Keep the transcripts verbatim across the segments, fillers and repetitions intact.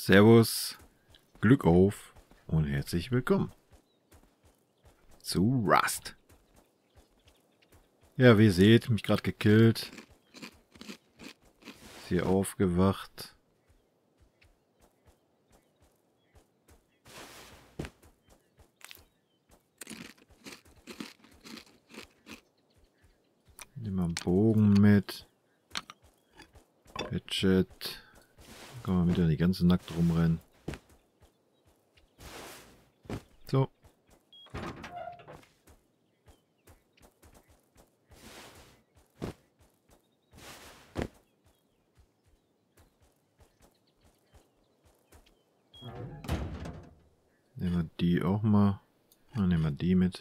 Servus, Glück auf und herzlich willkommen zu Rust. Ja, wie ihr seht, mich gerade gekillt. Ist hier aufgewacht. Nehmen wir einen Bogen mit. Hatchet. Kann man wieder die ganze nackt rumrennen. So. Nehmen wir die auch mal. Dann nehmen wir die mit.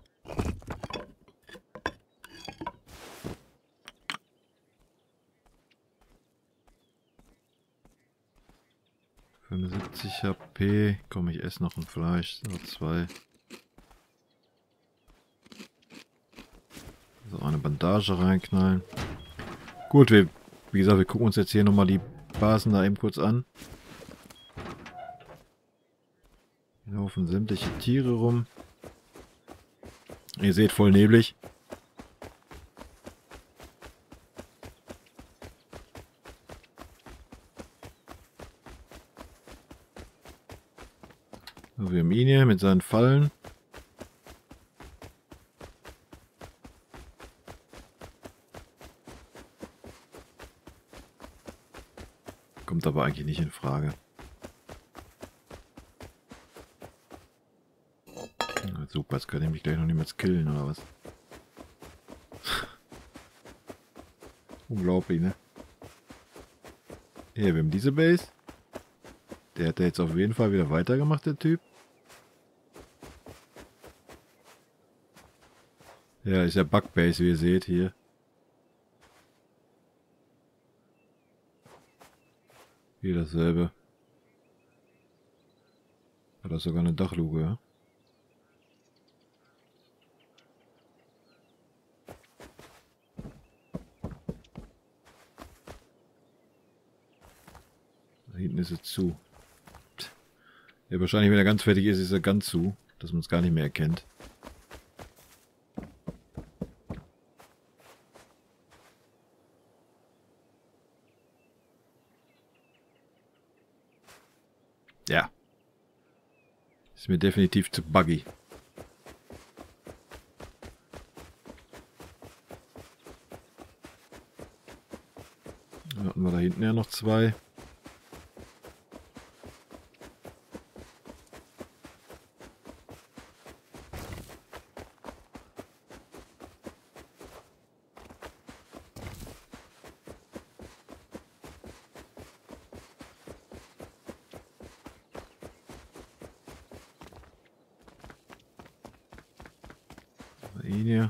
fünfundsiebzig H P. Komm, ich esse noch ein Fleisch. So, zwei. So, eine Bandage reinknallen. Gut, wir, wie gesagt, wir gucken uns jetzt hier nochmal die Basen da eben kurz an. Hier laufen sämtliche Tiere rum. Ihr seht, voll neblig. So, wir haben ihn hier mit seinen Fallen. Kommt aber eigentlich nicht in Frage. Ja, super, jetzt kann ich mich gleich noch niemals killen, oder was? Unglaublich, ne? Hier, wir haben diese Base. Der hat ja jetzt auf jeden Fall wieder weitergemacht, der Typ. Ja, ist ja Bugbase, wie ihr seht hier. Hier dasselbe. Hat das sogar eine Dachluke, ja? Da hinten ist es zu. Ja, wahrscheinlich, wenn er ganz fertig ist, ist er ganz zu, dass man es gar nicht mehr erkennt. Ja. Ist mir definitiv zu buggy. Dann hatten wir da hinten ja noch zwei. Ihn hier.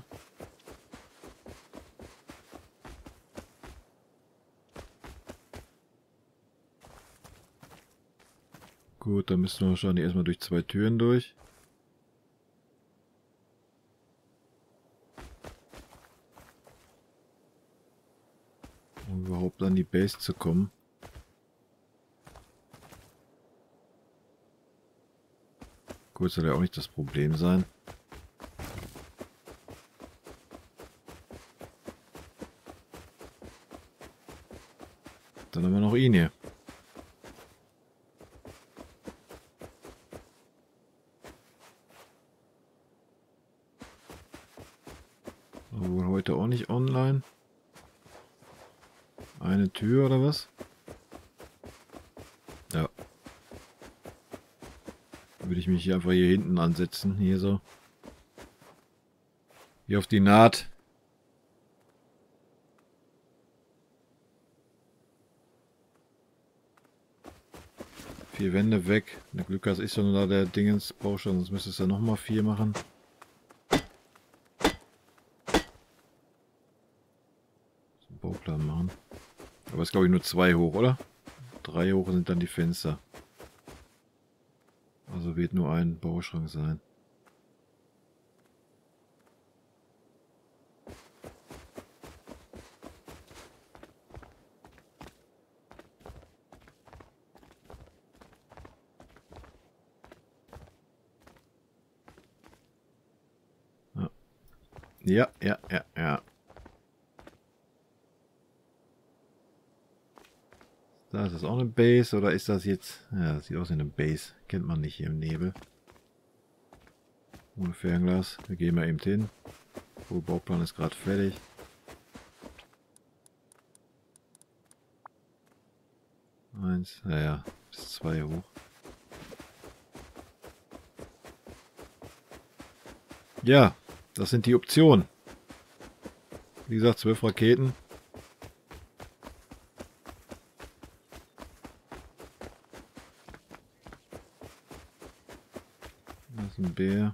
Gut, dann müssen wir wahrscheinlich erstmal durch zwei Türen durch. Um überhaupt an die Base zu kommen. Gut, soll ja auch nicht das Problem sein. Dann haben wir noch ihn hier. Wohl heute auch nicht online. Eine Tür oder was? Ja. Würde ich mich hier einfach hier hinten ansetzen. Hier so. Hier auf die Naht. Vier Wände weg. Der Glück hast, ist ja nur da der Dingens Baustelle, sonst müsstest du ja nochmal vier machen. So, Bauplan machen. Aber es ist glaube ich nur zwei hoch, oder? Drei hoch sind dann die Fenster. Also wird nur ein Bauschrank sein. Ja, ja, ja, ja. Da ist das auch eine Base oder ist das jetzt... Ja, das sieht aus wie eine Base. Kennt man nicht hier im Nebel. Ohne Fernglas. Wir gehen mal eben hin. Der Bauplan ist gerade fertig. Eins, naja, bis zwei hoch. Ja, das sind die Optionen. Wie gesagt, zwölf Raketen. Das ist ein Bär.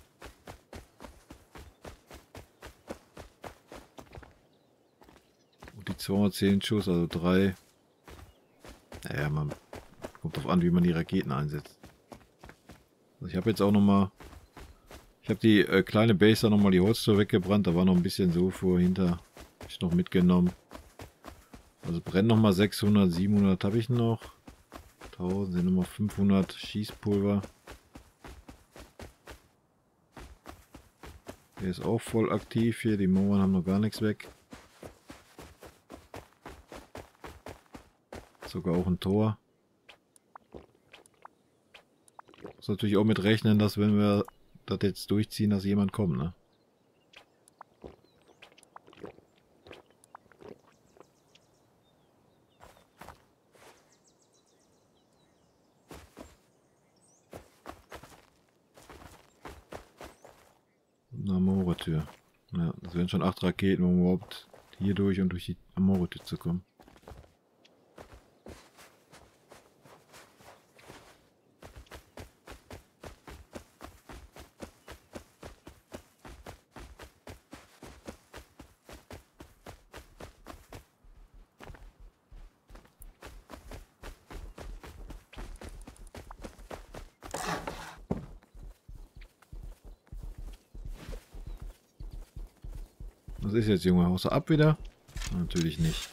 Und die zweihundertzehn Schuss, also drei. Naja, man kommt drauf an, wie man die Raketen einsetzt. Also ich habe jetzt auch nochmal... Ich habe die äh, kleine Base da nochmal die Holztür weggebrannt. Da war noch ein bisschen so vor, hinter. Hab ich noch mitgenommen. Also brennt nochmal sechshundert, siebenhundert habe ich noch. tausend sind nochmal fünfhundert Schießpulver. Der ist auch voll aktiv hier. Die Mauern haben noch gar nichts weg. Sogar auch ein Tor. Muss natürlich auch mit rechnen, dass wenn wir das jetzt durchziehen, dass jemand kommt, ne? Eine Amore-Tür. Ja, das wären schon acht Raketen, um überhaupt hier durch und durch die Amore-Tür zu kommen. Was ist jetzt, Junge? Haust du ab wieder? Natürlich nicht.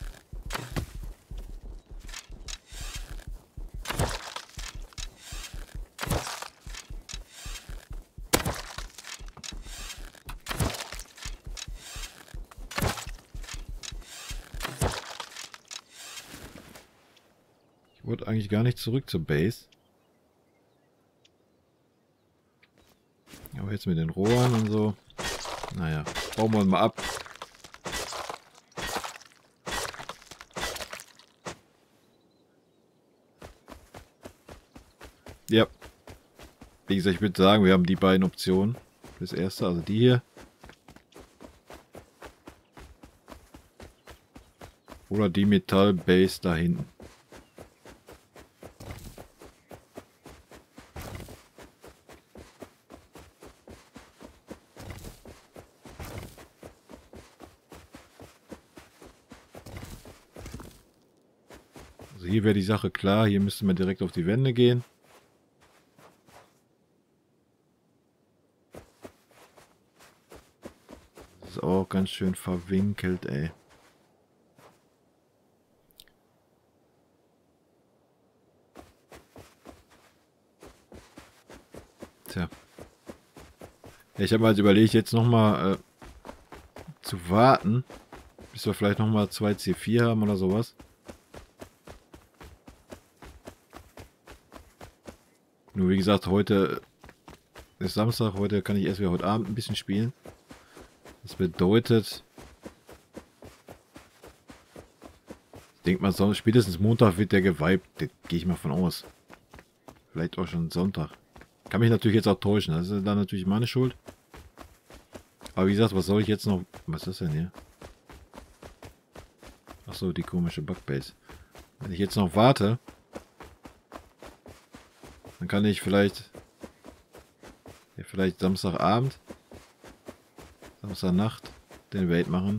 Ich wollte eigentlich gar nicht zurück zur Base. Aber jetzt mit den Rohren und so. Naja, bauen wir mal ab. Ja. Wie gesagt, ich würde sagen, wir haben die beiden Optionen. Das erste, also die hier. Oder die Metallbase da hinten. Also hier wäre die Sache klar. Hier müsste man direkt auf die Wände gehen. Das ist auch ganz schön verwinkelt, ey. Tja. Ja, ich habe halt überlegt, jetzt nochmal äh, zu warten, bis wir vielleicht nochmal zwei C vier haben oder sowas. Nur wie gesagt, heute ist Samstag, heute kann ich erst wieder heute Abend ein bisschen spielen. Das bedeutet, ich denke mal, Sonntag, spätestens Montag wird der geweibt, da gehe ich mal von aus. Vielleicht auch schon Sonntag. Kann mich natürlich jetzt auch täuschen, das ist dann natürlich meine Schuld. Aber wie gesagt, was soll ich jetzt noch... Was ist das denn hier? Achso, die komische Bugbase. Wenn ich jetzt noch warte, dann kann ich vielleicht... Ja, vielleicht Samstagabend, Samstagnacht den Raid machen.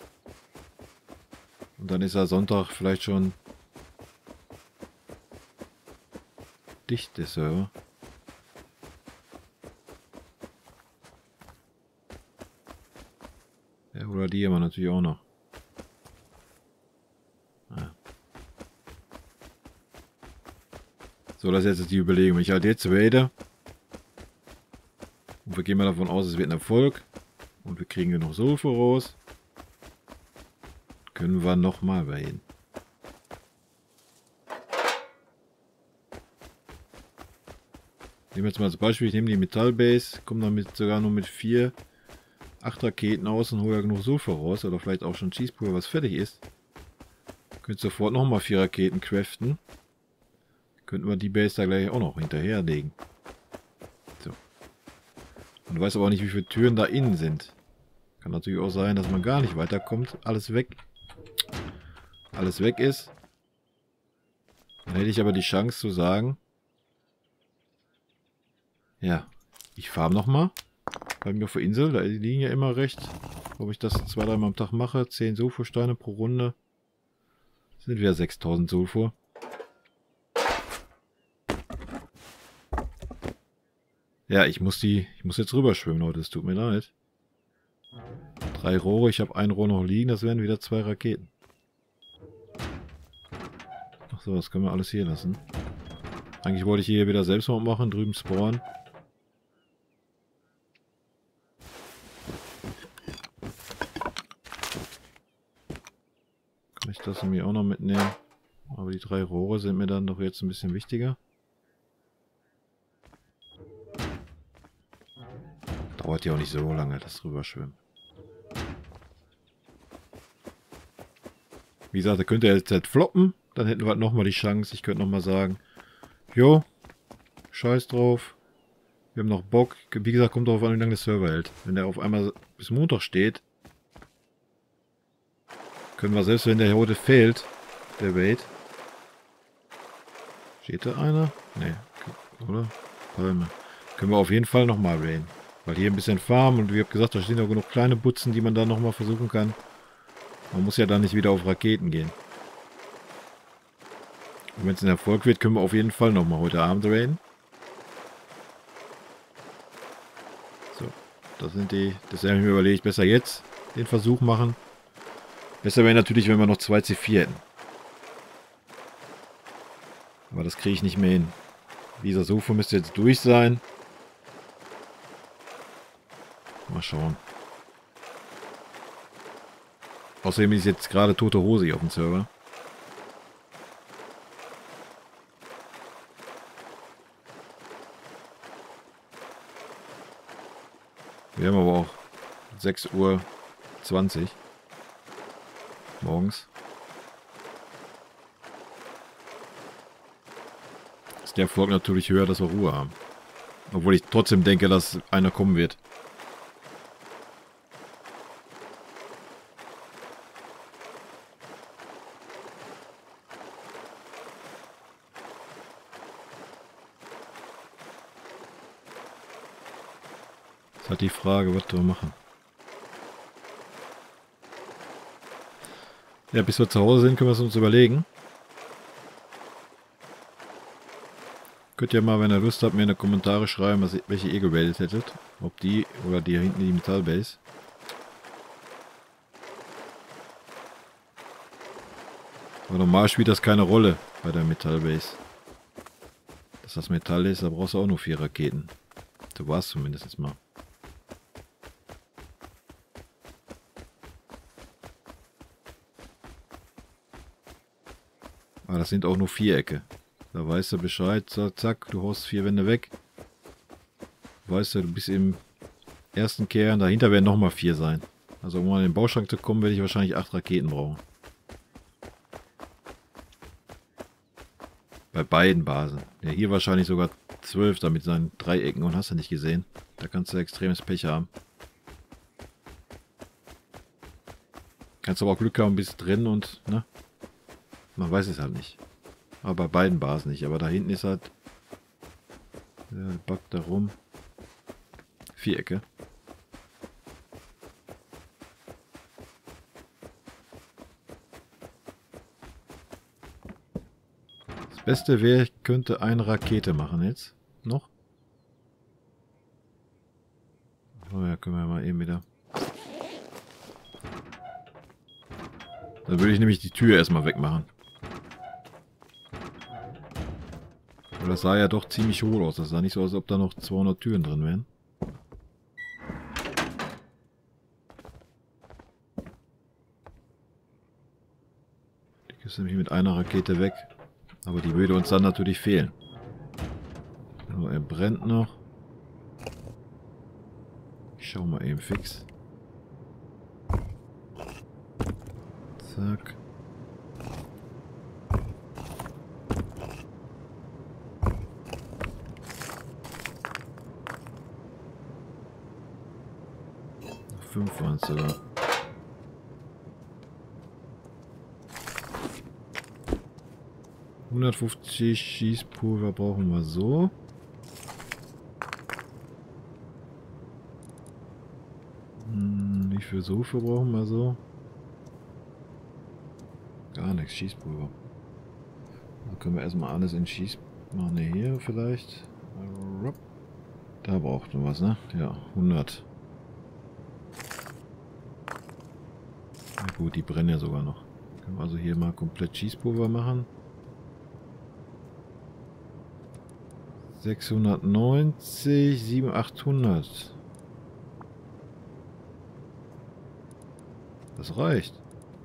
Und dann ist er Sonntag vielleicht schon dicht, der Server. Ja, oder die haben wir natürlich auch noch. Ah. So, das ist jetzt die Überlegung. Ich halt jetzt raide. Und wir gehen mal davon aus, es wird ein Erfolg. Und wir kriegen genug Sulfur raus. Können wir nochmal reden. Nehmen wir jetzt mal als Beispiel, ich nehme die Metallbase, komme damit sogar nur mit vier, acht Raketen aus und hole ja genug Sulfur raus. Oder vielleicht auch schon Schießpulver, was fertig ist. Könnt sofort nochmal vier Raketen craften. Könnten wir die Base da gleich auch noch hinterherlegen. So. Man weiß aber auch nicht, wie viele Türen da innen sind. Kann natürlich auch sein, dass man gar nicht weiterkommt. Alles weg. Alles weg ist. Dann hätte ich aber die Chance zu sagen, ja, ich farm nochmal. Bei mir auf der Insel, da liegen ja immer recht. Ob ich das zwei, dreimal am Tag mache. zehn Sulfursteine pro Runde. Das sind wieder sechstausend Sulfur. Ja, ich muss die, ich muss jetzt rüberschwimmen, Leute. Es tut mir leid. Drei Rohre, ich habe ein Rohr noch liegen, das wären wieder zwei Raketen. Achso, das können wir alles hier lassen. Eigentlich wollte ich hier wieder Selbstmord machen, drüben spawnen. Kann ich das mir auch noch mitnehmen? Aber die drei Rohre sind mir dann doch jetzt ein bisschen wichtiger. Dauert ja auch nicht so lange, das Rüberschwimmen. Wie gesagt, da könnte er jetzt halt floppen. Dann hätten wir halt nochmal die Chance. Ich könnte nochmal sagen, jo, scheiß drauf. Wir haben noch Bock. Wie gesagt, kommt darauf an, wie lange der Server hält. Wenn der auf einmal bis Montag steht, können wir, selbst wenn der heute fehlt, der Bait. Steht da einer? Ne, oder? Palme. Können wir auf jeden Fall nochmal raiden. Weil hier ein bisschen farmen und wie ich habe gesagt, da stehen auch genug kleine Butzen, die man da nochmal versuchen kann. Man muss ja dann nicht wieder auf Raketen gehen. Und wenn es ein Erfolg wird, können wir auf jeden Fall nochmal heute Abend raiden. So, das sind die, das habe ich mir überlegt, besser jetzt den Versuch machen. Besser wäre natürlich, wenn wir noch zwei C vier hätten. Aber das kriege ich nicht mehr hin. Dieser Sulfur müsste jetzt durch sein. Mal schauen. Außerdem ist jetzt gerade tote Hose hier auf dem Server. Wir haben aber auch sechs Uhr zwanzig morgens. Ist der Erfolg natürlich höher, dass wir Ruhe haben. Obwohl ich trotzdem denke, dass einer kommen wird. Das ist halt die Frage, was wir machen. Ja, bis wir zu Hause sind, können wir es uns überlegen. Könnt ihr mal, wenn ihr Lust habt, mir in die Kommentare schreiben, was, welche ihr gewählt hättet. Ob die oder die hier hinten die Metallbase. Aber normal spielt das keine Rolle bei der Metallbase. Dass das Metall ist, da brauchst du auch nur vier Raketen. So war es zumindest jetzt mal. Aber das sind auch nur Vierecke. Da weißt du Bescheid, zack, zack, du haust vier Wände weg. Weißt du, du bist im ersten Kern, dahinter werden nochmal vier sein. Also um an den Bauschrank zu kommen, werde ich wahrscheinlich acht Raketen brauchen. Bei beiden Basen. Ja, hier wahrscheinlich sogar zwölf, da mit seinen Dreiecken und hast du nicht gesehen. Da kannst du extremes Pech haben. Kannst aber auch Glück haben, bist drin und, ne? Man weiß es halt nicht. Aber bei beiden Basen nicht. Aber da hinten ist halt... Ja, backt da rum. Vierecke. Das Beste wäre, ich könnte eine Rakete machen jetzt. Noch. Oh ja, können wir mal eben wieder. Dann würde ich nämlich die Tür erstmal wegmachen. Aber das sah ja doch ziemlich hohl aus. Das sah nicht so aus, als ob da noch zweihundert Türen drin wären. ist nämlich mit einer Rakete weg. Aber die würde uns dann natürlich fehlen. So, er brennt noch. Ich schau mal eben fix. Zack. Fünf waren es sogar. hundertfünfzig Schießpulver brauchen wir so. Hm, wie viel Sulfur brauchen wir so? Gar nichts, Schießpulver. Dann können wir erstmal alles in Schieß... Machen ne, hier vielleicht. Da braucht man was, ne? Ja, hundert. Na gut, die brennen ja sogar noch. Können wir also hier mal komplett Schießpulver machen. sechshundertneunzig, siebenhundert, achthundert. Das reicht.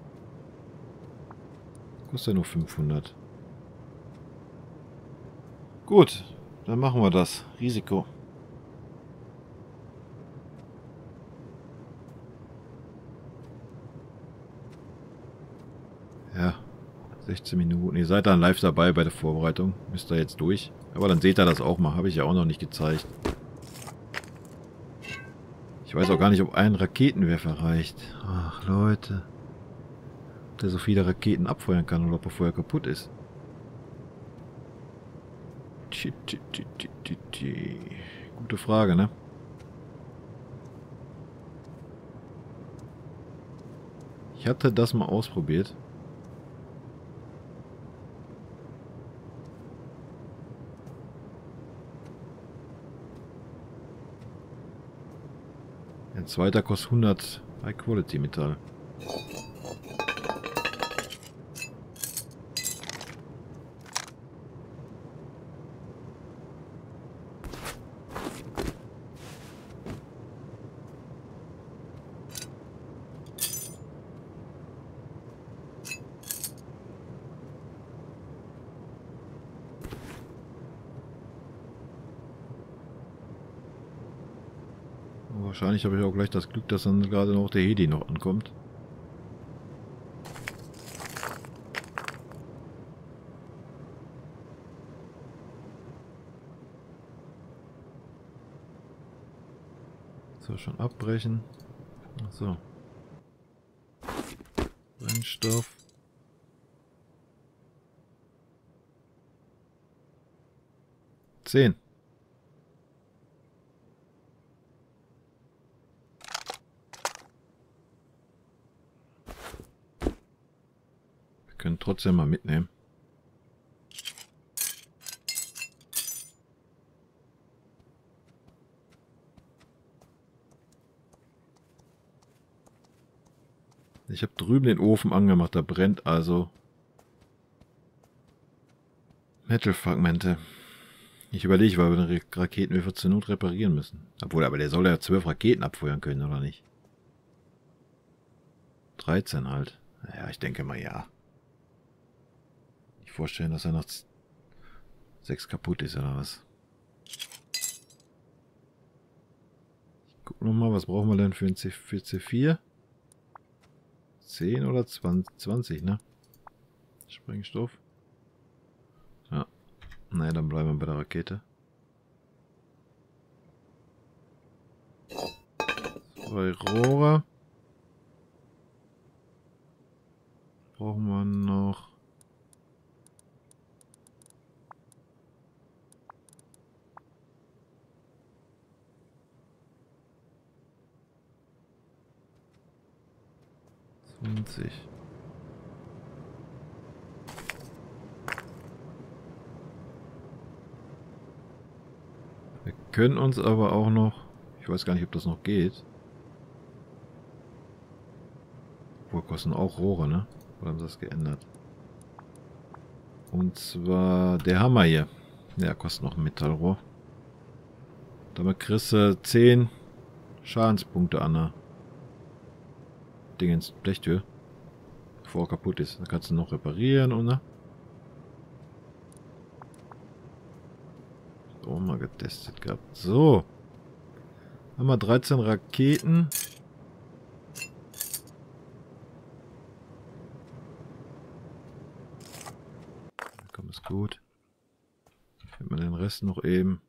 Kostet ja nur fünfhundert. Gut, dann machen wir das. Risiko. Ja, sechzehn Minuten. Ihr seid dann live dabei bei der Vorbereitung. Müsst ihr jetzt durch. Aber dann seht ihr das auch mal. Habe ich ja auch noch nicht gezeigt. Ich weiß auch gar nicht, ob ein Raketenwerfer reicht. Ach, Leute. Ob der so viele Raketen abfeuern kann oder ob er vorher kaputt ist. Gute Frage, ne? Ich hatte das mal ausprobiert. Ein zweiter kostet hundert High Quality Metall. Wahrscheinlich habe ich auch gleich das Glück, dass dann gerade noch der Hedi noch ankommt. So, schon abbrechen. So. Brennstoff. Zehn. Können trotzdem mal mitnehmen. Ich habe drüben den Ofen angemacht, da brennt also Metal-Fragmente. Ich überlege, weil wir den Raketenwerfer zur Not reparieren müssen. Obwohl, aber der soll ja zwölf Raketen abfeuern können, oder nicht? dreizehn halt. Ja, ich denke mal ja. Ich vorstellen, dass er noch sechs kaputt ist oder was. Ich guck nochmal, was brauchen wir denn für ein C, für C vier? zehn oder zwanzig, zwanzig, ne? Sprengstoff. Ja. Naja, dann bleiben wir bei der Rakete. Zwei Rohre. Brauchen wir noch. zwanzig. Wir können uns aber auch noch, ich weiß gar nicht, ob das noch geht. Wohl kosten auch Rohre, ne? Oder haben sie das geändert? Und zwar der Hammer hier. Der kostet noch ein Metallrohr. Damit kriegst du zehn Schadenspunkte an der Dingens Blechtür. bevor er kaputt ist. Dann kannst du noch reparieren, oder? So, mal getestet gehabt. So. Haben wir dreizehn Raketen. Komm, ist gut. Finden wir den Rest noch eben.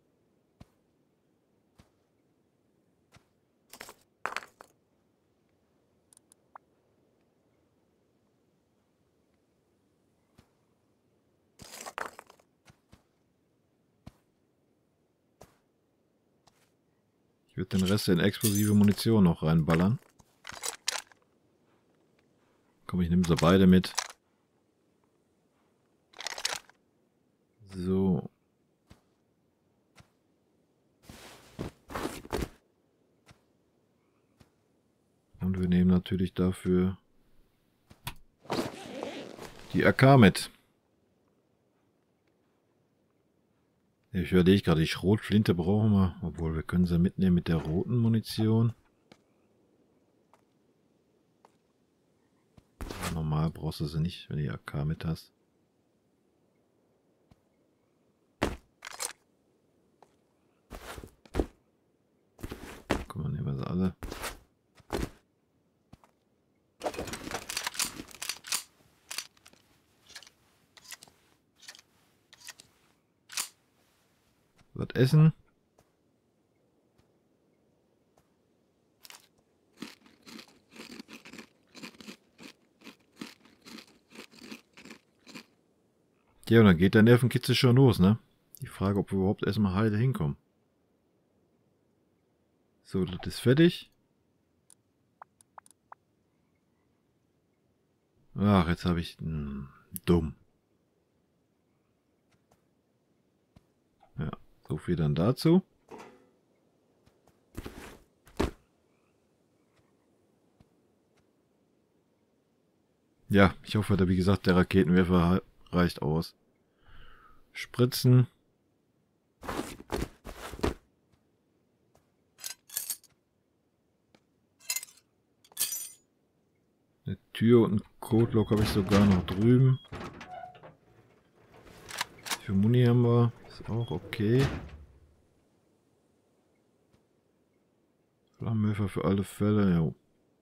Ich würde den Rest in explosive Munition noch reinballern. Komm, ich nehme sie beide mit. So. Und wir nehmen natürlich dafür die A K mit. Ich überlege gerade, die Schrotflinte brauchen wir, obwohl wir können sie mitnehmen mit der roten Munition. Normal brauchst du sie nicht, wenn du die A K mit hast. Guck mal, nehmen wir sie alle. Was essen? Ja, und dann geht der Nervenkitzel schon los, ne? Die Frage, ob wir überhaupt erstmal heile hinkommen. So, das ist fertig. Ach, jetzt habe ich... Mh, dumm. Ja, so viel dann dazu. Ja, ich hoffe, wie gesagt, der Raketenwerfer reicht aus. Spritzen. Eine Tür und ein Codelock habe ich sogar noch drüben. Für Muni haben wir. Ist auch okay. Flammenwerfer für alle Fälle, ja.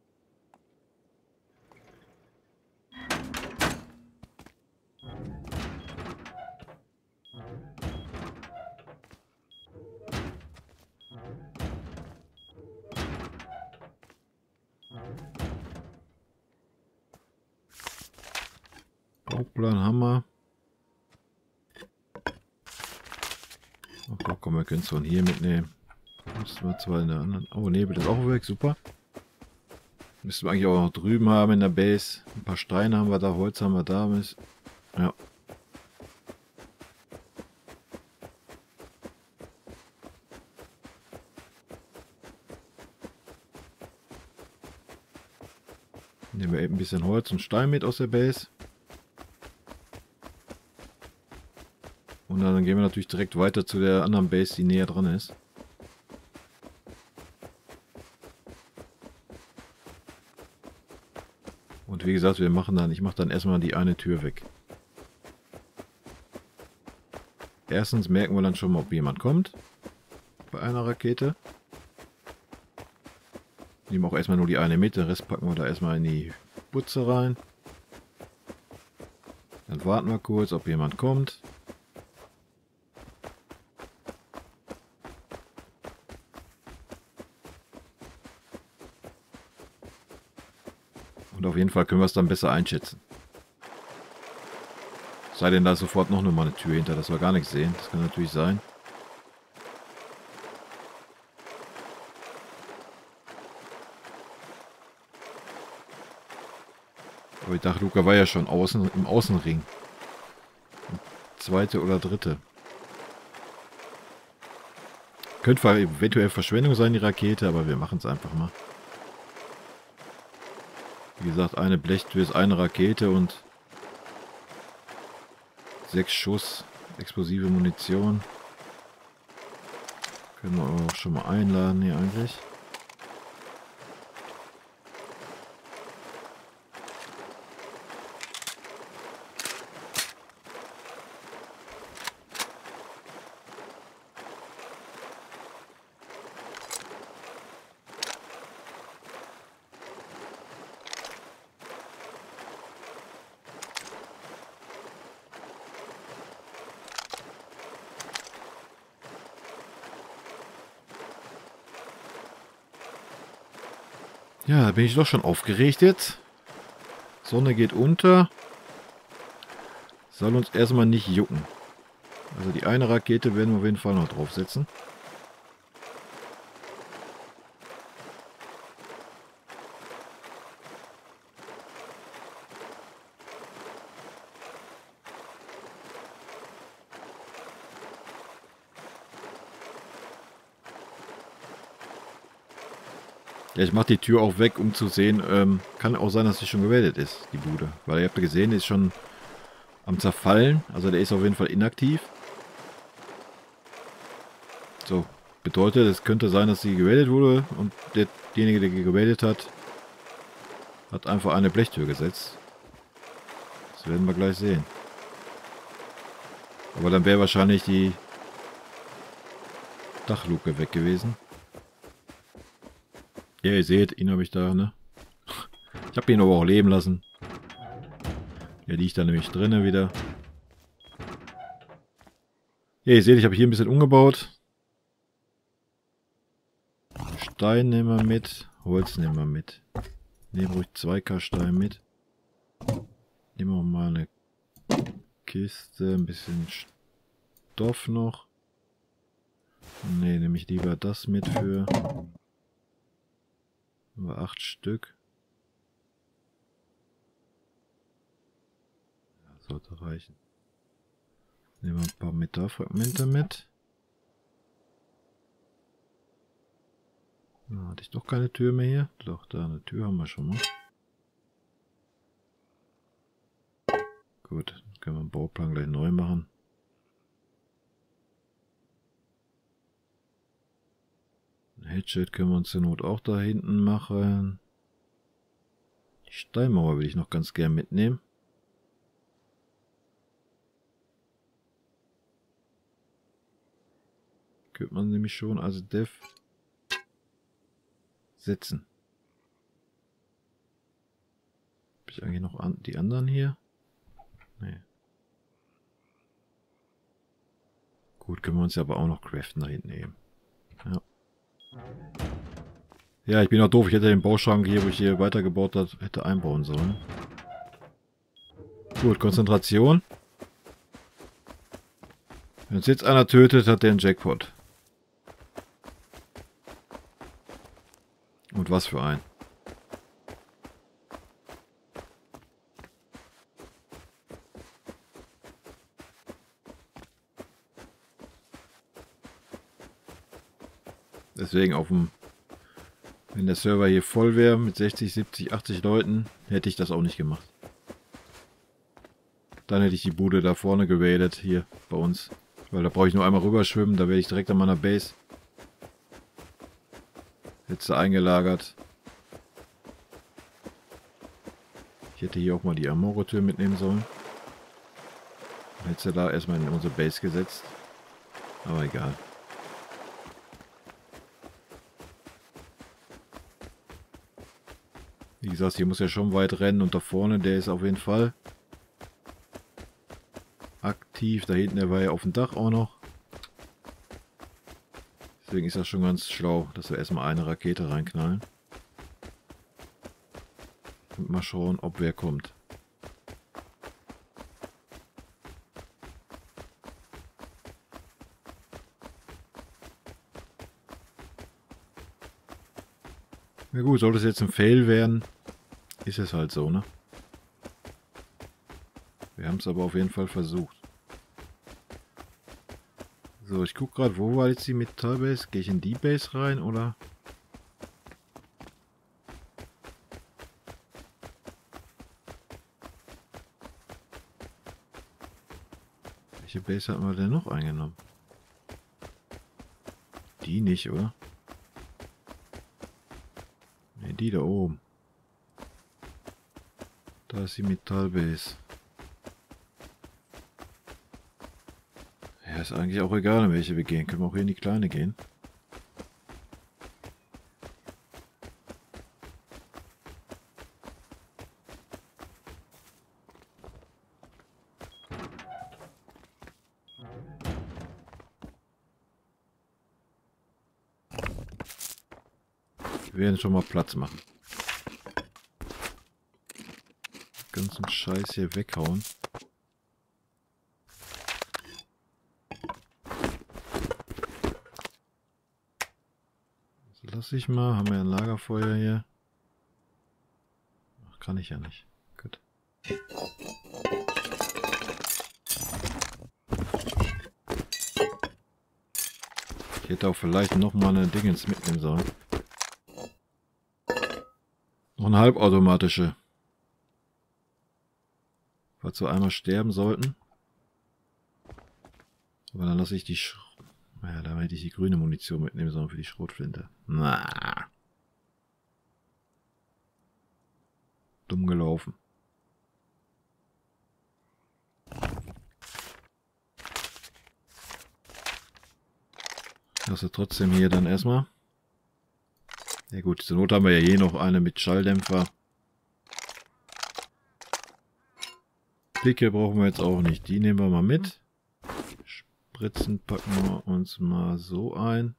Bauplan haben wir. Ach, komm, wir können es von hier mitnehmen. Müssen wir zwar in der anderen... Oh, Nebel ist auch weg, super. Müssen wir eigentlich auch noch drüben haben in der Base. Ein paar Steine haben wir da, Holz haben wir da. Ja. Nehmen wir eben ein bisschen Holz und Stein mit aus der Base. Und dann gehen wir natürlich direkt weiter zu der anderen Base, die näher dran ist. Und wie gesagt, wir machen dann, ich mache dann erstmal die eine Tür weg. Erstens merken wir dann schon mal, ob jemand kommt. Bei einer Rakete. Nehmen auch erstmal nur die eine mit, den Rest packen wir da erstmal in die Butze rein. Dann warten wir kurz, ob jemand kommt. Und auf jeden Fall können wir es dann besser einschätzen. Sei denn, da ist sofort noch mal eine Tür hinter, dass wir gar nichts sehen. Das kann natürlich sein. Aber ich dachte, Luca war ja schon außen, im Außenring. Zweite oder dritte. Könnte eventuell Verschwendung sein, die Rakete, aber wir machen es einfach mal. Wie gesagt, eine Blechtür ist eine Rakete und sechs Schuss explosive Munition. Können wir auch schon mal einladen hier eigentlich. Ja, da bin ich doch schon aufgeregt jetzt. Sonne geht unter. Soll uns erstmal nicht jucken. Also die eine Rakete werden wir auf jeden Fall noch draufsetzen. Ja, ich mache die Tür auch weg, um zu sehen, ähm, kann auch sein, dass sie schon gemeldet ist, die Bude. Weil ihr habt ja gesehen, die ist schon am Zerfallen. Also der ist auf jeden Fall inaktiv. So, bedeutet, es könnte sein, dass sie gewählt wurde und der, derjenige, der gewählt hat, hat einfach eine Blechtür gesetzt. Das werden wir gleich sehen. Aber dann wäre wahrscheinlich die Dachluke weg gewesen. Ja, ihr seht, ihn habe ich da, ne? Ich habe ihn aber auch leben lassen. Er liegt da nämlich drinnen wieder. Ja, ihr seht, ich habe hier ein bisschen umgebaut. Stein nehmen wir mit, Holz nehmen wir mit. Nehmen ruhig zwei K Stein mit. Nehmen wir mal eine Kiste, ein bisschen Stoff noch. Ne, nehme ich lieber das mit für... Über acht Stück. Das sollte reichen. Nehmen wir ein paar Metallfragmente mit. Da hatte ich doch keine Tür mehr hier. Doch, da eine Tür haben wir schon mal. Gut, dann können wir den Bauplan gleich neu machen. Ein Hatchet können wir uns zur Not auch da hinten machen. Die Steinmauer will ich noch ganz gern mitnehmen. Könnte man nämlich schon als Dev setzen. Habe ich eigentlich noch an, die anderen hier? Nee. Gut, können wir uns ja aber auch noch craften da hinten eben. Ja. Ja, ich bin auch doof. Ich hätte den Bauschrank hier, wo ich hier weitergebaut habe, hätte einbauen sollen. Gut, Konzentration. Wenn uns jetzt einer tötet, hat der einen Jackpot. Und was für ein. Deswegen auf dem... Wenn der Server hier voll wäre mit sechzig, siebzig, achtzig Leuten, hätte ich das auch nicht gemacht. Dann hätte ich die Bude da vorne gewählt, hier bei uns. Weil da brauche ich nur einmal rüberschwimmen, da wäre ich direkt an meiner Base. Hätte eingelagert. Ich hätte hier auch mal die Amore-Tür mitnehmen sollen. Dann hätte sie da erstmal in unsere Base gesetzt. Aber egal. Wie gesagt, hier muss ja schon weit rennen und da vorne, der ist auf jeden Fall aktiv. Da hinten, der war ja auf dem Dach auch noch. Deswegen ist das schon ganz schlau, dass wir erstmal eine Rakete reinknallen. Und mal schauen, ob wer kommt. Na gut, sollte es jetzt ein Fail werden, ist es halt so, ne? Wir haben es aber auf jeden Fall versucht. So, ich gucke gerade, wo war jetzt die Metallbase? Gehe ich in die Base rein, oder? Welche Base hatten wir denn noch eingenommen? Die nicht, oder? Ne, die da oben. Da ist die Metallbase. Ja, ist eigentlich auch egal, in welche wir gehen. Können wir auch hier in die kleine gehen. Wir werden schon mal Platz machen. ganzen Scheiß hier weghauen. Das lasse ich mal. Haben wir ein Lagerfeuer hier. Ach, kann ich ja nicht. Gut. Ich hätte auch vielleicht noch mal eine Dingens mitnehmen sollen. Noch eine halbautomatische. Falls wir einmal sterben sollten. Aber dann lasse ich die Sch Naja, da hätte ich die grüne Munition mitnehmen sollen für die Schrotflinte. Na. Dumm gelaufen. Lasse trotzdem hier dann erstmal. Ja gut, zur Not haben wir ja hier noch eine mit Schalldämpfer. Picke brauchen wir jetzt auch nicht. Die nehmen wir mal mit. Spritzen packen wir uns mal so ein.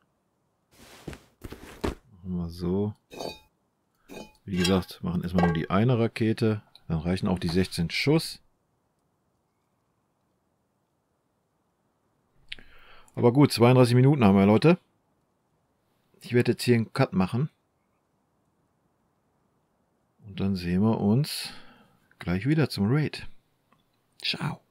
Machen wir so. Wie gesagt, machen erstmal nur die eine Rakete. Dann reichen auch die sechzehn Schuss. Aber gut, zweiunddreißig Minuten haben wir, Leute. Ich werde jetzt hier einen Cut machen. Und dann sehen wir uns gleich wieder zum Raid. Ciao.